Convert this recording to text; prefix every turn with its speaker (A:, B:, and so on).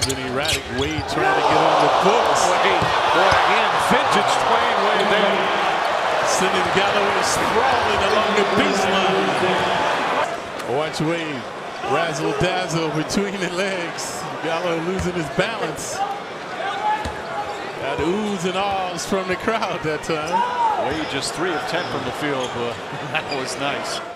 A: been erratic. Wade trying to get on the books.
B: Wade, boy, again, vintage Dwyane Wade there.
A: Sending Galloway sprawling along the baseline. Watch Wade razzle dazzle between the legs. Galloway losing his balance. Got oohs and ahs from the crowd that time.
B: Wade just 3 of 10 from the field, but that was nice.